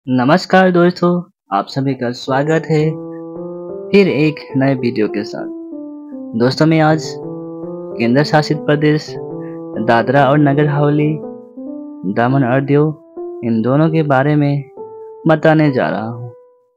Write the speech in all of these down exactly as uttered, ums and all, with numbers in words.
नमस्कार दोस्तों, आप सभी का स्वागत है फिर एक नए वीडियो के साथ। दोस्तों मैं आज केंद्र शासित प्रदेश दादरा और नगर हवेली, दमन और दीव इन दोनों के बारे में बताने जा रहा हूँ।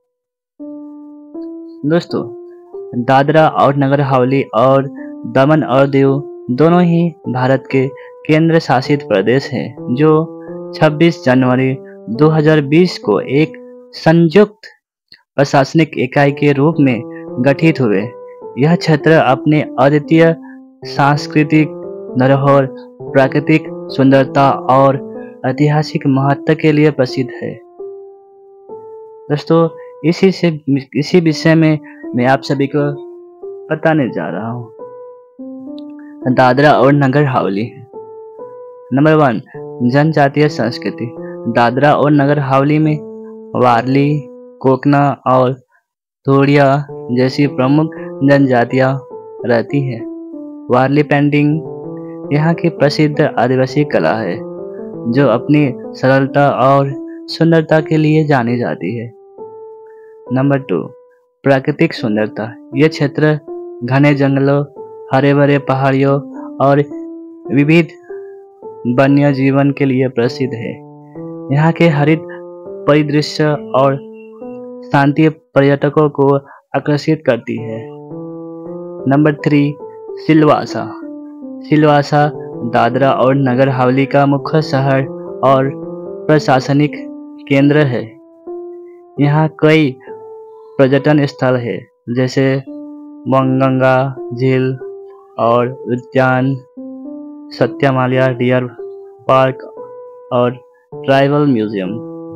दोस्तों, दादरा और नगर हवेली और दमन और दीव दोनों ही भारत के केंद्र शासित प्रदेश हैं जो छब्बीस जनवरी दो हज़ार बीस को एक संयुक्त प्रशासनिक इकाई के रूप में गठित हुए। यह क्षेत्र अपने अद्वितीय सांस्कृतिक धरोहर, प्राकृतिक सुंदरता और ऐतिहासिक महत्व के लिए प्रसिद्ध है। दोस्तों, इसी से इसी विषय में मैं आप सभी को बताने जा रहा हूँ। दादरा और नगर हवेली। नंबर वन, जनजातीय संस्कृति। दादरा और नगर हवेली में वारली, कोकना और धोड़िया जैसी प्रमुख जनजातियां रहती हैं। वारली पेंटिंग यहाँ की प्रसिद्ध आदिवासी कला है जो अपनी सरलता और सुंदरता के लिए जानी जाती है। नंबर टू, प्राकृतिक सुंदरता। यह क्षेत्र घने जंगलों, हरे भरे पहाड़ियों और विविध वन्य जीवन के लिए प्रसिद्ध है। यहाँ के हरित परिदृश्य और शांति पर्यटकों को आकर्षित करती है। Number three, Silvassa. सिलवासा दादरा और नगर हवेली का मुख्य शहर और प्रशासनिक केंद्र है। यहाँ कई पर्यटन स्थल है जैसे मंगंगा झील और उद्यान, सत्यमालिया डियर पार्क और ट्राइबल म्यूजियम।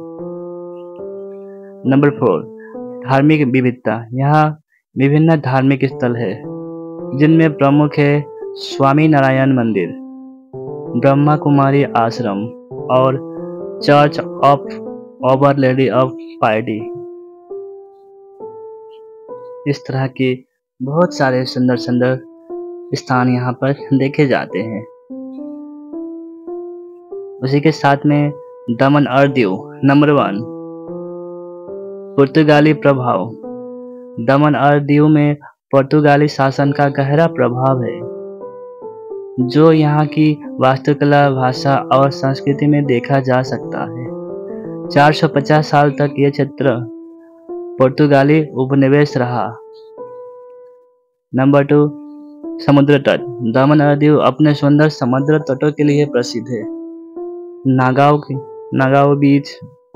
नंबर फोर, धार्मिक विविधता। यहाँ विभिन्न धार्मिक स्थल है जिनमें प्रमुख है स्वामी नारायण मंदिर, ब्रह्मा कुमारी आश्रम और church of Our Lady of piety. इस तरह के बहुत सारे सुंदर सुंदर स्थान यहाँ पर देखे जाते हैं। उसी के साथ में दमन और दीव। नंबर वन, पुर्तगाली प्रभाव। दमन और दीव में पुर्तगाली शासन का गहरा प्रभाव है जो यहाँ की वास्तुकला, भाषा और संस्कृति में देखा जा सकता है। चार सौ पचास साल तक यह क्षेत्र पुर्तगाली उपनिवेश रहा। नंबर टू, समुद्र तट। दमन और दीव अपने सुंदर समुद्र तटों के लिए प्रसिद्ध है। नागांव नागांव बीच,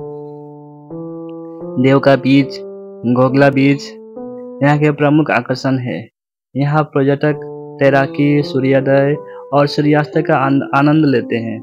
देवका बीच, घोगला बीच यहाँ के प्रमुख आकर्षण है। यहाँ पर्यटक तैराकी, सूर्योदय और सूर्यास्त का आनंद लेते हैं।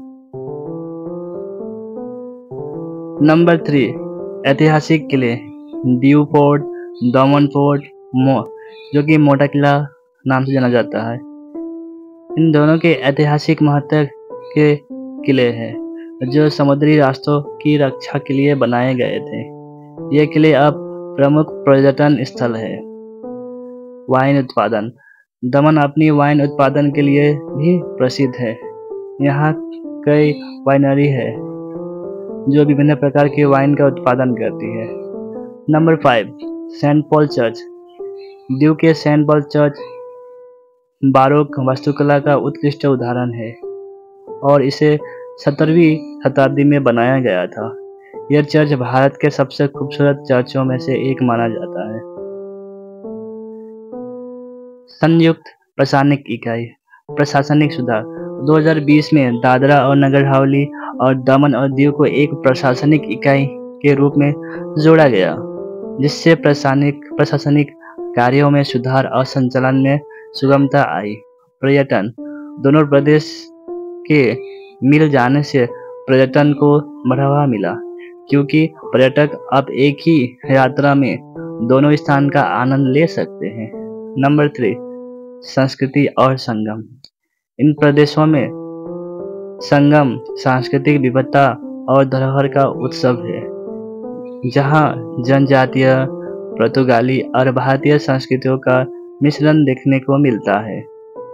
नंबर थ्री, ऐतिहासिक किले। दीव फोर्ट, दमन फोर्ट, मो जो कि मोटा किला नाम से जाना जाता है। इन दोनों के ऐतिहासिक महत्व के किले हैं जो समुद्री रास्तों की रक्षा के लिए बनाए गए थे। ये किले अब प्रमुख पर्यटन स्थल है। वाइन उत्पादन। दमन अपनी वाइन उत्पादन के लिए भी प्रसिद्ध है। यहाँ कई वाइनरी है जो विभिन्न प्रकार के वाइन का उत्पादन करती है। Number five, saint Paul church. Diu के सेंट पॉल चर्च बारोक वास्तुकला का उत्कृष्ट उदाहरण है और इसे सत्रहवीं शताब्दी में बनाया गया था। यह चर्च भारत के सबसे खूबसूरत चर्चों में से एक माना जाता है। संयुक्त प्रशासनिक इकाई। प्रशासनिक सुधार। दो हज़ार बीस में दादरा और नगर हवेली और दमन और दीव को एक प्रशासनिक इकाई के रूप में जोड़ा गया जिससे प्रशासनिक प्रशासनिक कार्यों में सुधार और संचालन में सुगमता आई। पर्यटन। दोनों प्रदेश के मिल जाने से पर्यटन को बढ़ावा मिला क्योंकि पर्यटक अब एक ही यात्रा में दोनों स्थान का आनंद ले सकते हैं। नंबर थ्री, संस्कृति और संगम। इन प्रदेशों में संगम सांस्कृतिक विविधता और धरोहर का उत्सव है जहां जनजातीय, पुर्तगाली और भारतीय संस्कृतियों का मिश्रण देखने को मिलता है।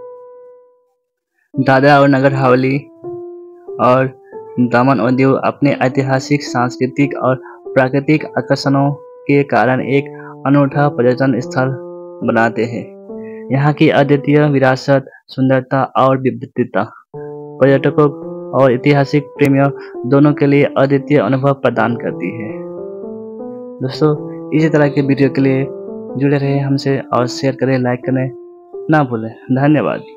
दादरा और नगर हवेली और दमन और दीव अपने ऐतिहासिक, सांस्कृतिक और प्राकृतिक आकर्षणों के कारण एक अनूठा पर्यटन स्थल बनाते हैं। यहाँ की अद्वितीय विरासत, सुंदरता और विविधता पर्यटकों और ऐतिहासिक प्रेमियों दोनों के लिए अद्वितीय अनुभव प्रदान करती है। दोस्तों, इसी तरह के वीडियो के लिए जुड़े रहे हमसे और शेयर करें, लाइक करें ना भूलें। धन्यवाद।